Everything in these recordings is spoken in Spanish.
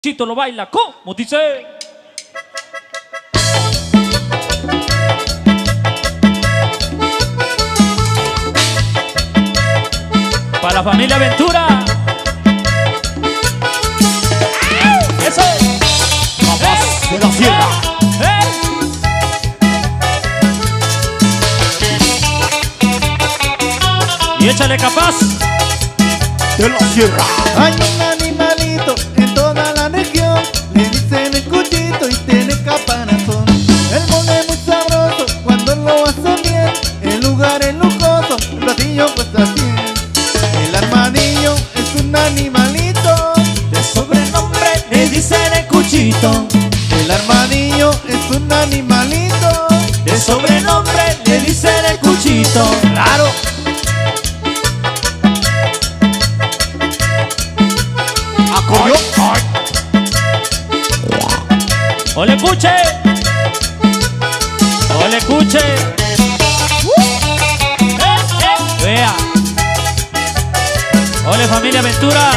Chito lo baila como dice. Para la familia Ventura. Eso. Capaz de la sierra. Y échale Capaz de la sierra. Hay un animalito en toda la región, le dicen el cuchito y tiene caparazón. El mole es muy sabroso cuando lo hace bien, el lugar es lujoso, el platillo cuesta 100. El armadillo es un animalito, de sobrenombre le dicen el cuchito. el armadillo es un animalito, de sobrenombre le dicen el cuchito. Claro. Acordeón. Ole cuche. Ole cuche. Vea. Ole familia Ventura.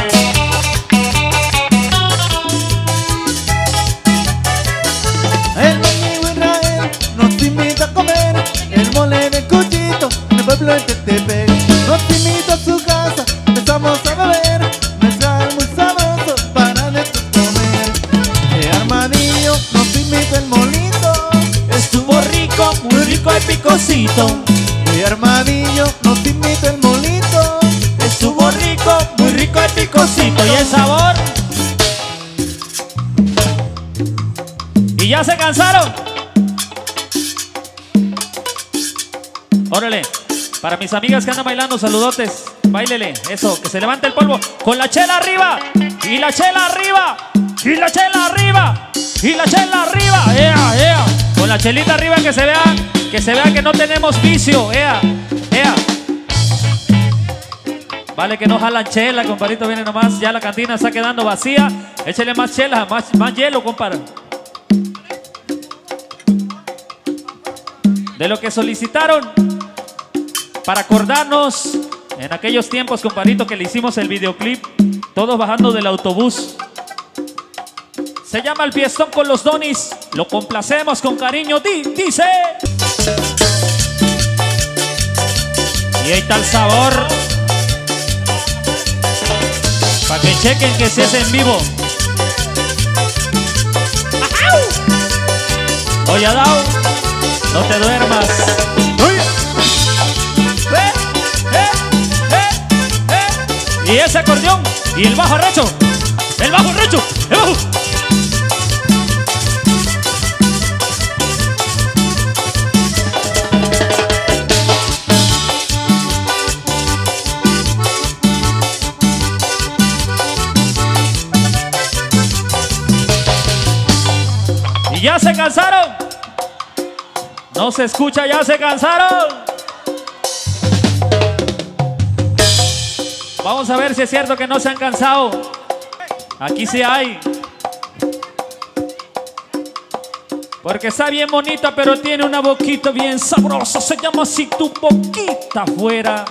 el amigo Israel nos invita a comer el mole de cuchito en el pueblo de Tetepec. Nos invita a su casa, empezamos a beber, nuestra muy sabroso para después comer. El armadillo nos invita el molito, Estuvo rico, muy rico el picocito. el armadillo nos invita el molito, Estuvo rico, muy rico el picocito. ¿Y el sabor? ¿Y ya se cansaron? Órale, para mis amigas que andan bailando, saludotes. Báilele, eso, que se levante el polvo. Con la chela arriba, y la chela arriba, y la chela arriba, y la chela arriba. ¡Ea, ea! Con la chelita arriba, que se vea que no tenemos vicio. ¡Ea, ea! Vale que no jalan chela, compadrito, viene nomás. Ya la cantina está quedando vacía. Échele más chela, más hielo, compadre. De lo que solicitaron, para acordarnos en aquellos tiempos, compadrito, que le hicimos el videoclip, todos bajando del autobús. Se llama El Fiestón con los Donis. Lo complacemos con cariño, dice. Y ahí está el sabor, para que chequen que se hace en vivo. Oye, Adao, no te duermas. Y ese acordeón, y el bajo arrecho, el bajo arrecho, el bajo. Y ya se cansaron. No se escucha, ya se cansaron. Vamos a ver si es cierto que no se han cansado. Aquí sí hay. Porque está bien bonita, pero tiene una boquita bien sabrosa. Se llama así, tu boquita afuera.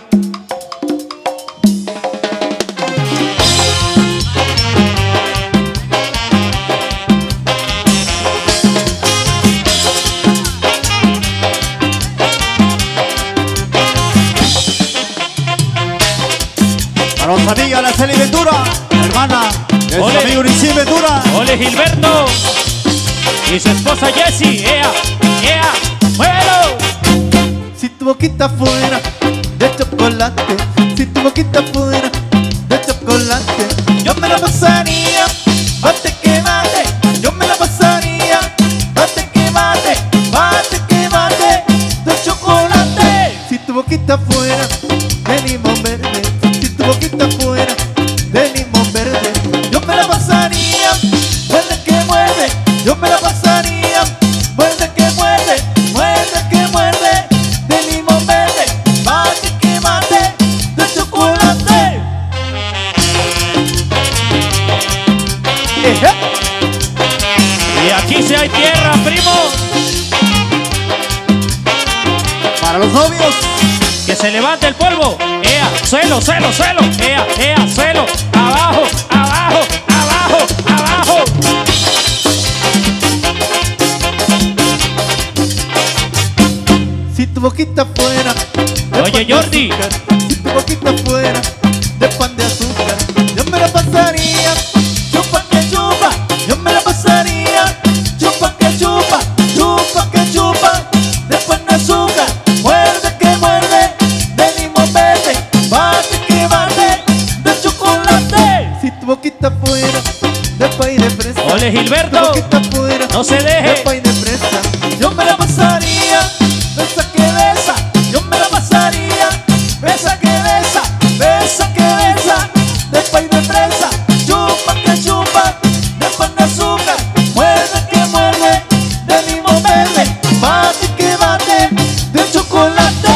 Para los amigos de la Celi Ventura, hermana de su Ole. amigo Uricí Ventura. Ole Gilberto y su esposa Jessie. ¡Ea! ¡Ea! ¡Muévelo! si tu boquita fuera de chocolate, si tu boquita fuera de chocolate, yo me la pasaría, bate que bate, yo me la pasaría, bate que bate, bate que bate, de chocolate. Si tu boquita fuera de limón verde, si tu boquita fuera de limón verde, yo me la pasaría, muerde que muerde, yo me la pasaría, muerde que muerde, muerde que muerde, de limón verde, bate que bate, de chocolate. Y aquí sí hay tierra, primo. Para los novios, Que se levante el polvo. ¡Ea! ¡Suelo, suelo, suelo! ¡Ea, ea, suelo! ¡Abajo, abajo, abajo, abajo! Luigi. Si tu boquita fuera de pan de azúcar, yo me la pasaría. Chupa que chupa, yo me la pasaría. Chupa que chupa, chupa que chupa, de pan de azúcar. Muerde que muerde, de limón verde. Bate que bate, de chocolate. Si tu boquita fuera de pay de fresa, Ole, tu Gilberto. boquita fuera No se de deje. pay de fresa, yo me la pasaría. Besa que besa, yo me la pasaría. Besa que besa, besa que besa, de pay de fresa. Chupa que chupa, de pan de azúcar. Muerde que muerde, de limón verde. Bate que bate, de chocolate.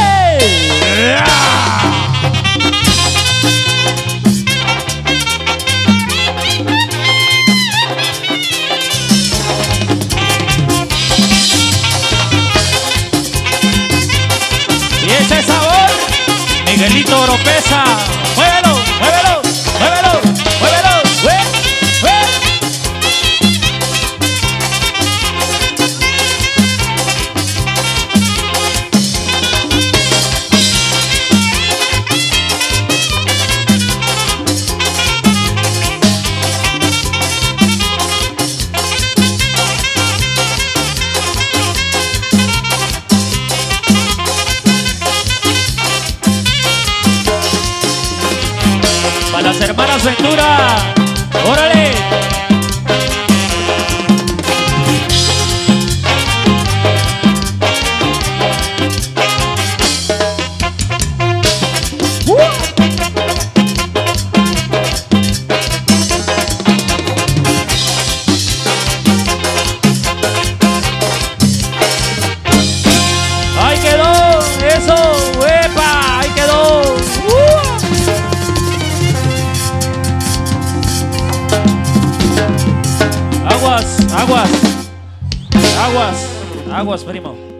Y ese sabor, Miguelito Oropesa. Muévelo, muévelo, muévelo, muévelo. ¡Hue! Para las hermanas Ventura. ¡Órale! ¡Ahí quedó! ¡Eso! ¡Epa! ¡Ahí quedó! Aguas, aguas, aguas, aguas, primo.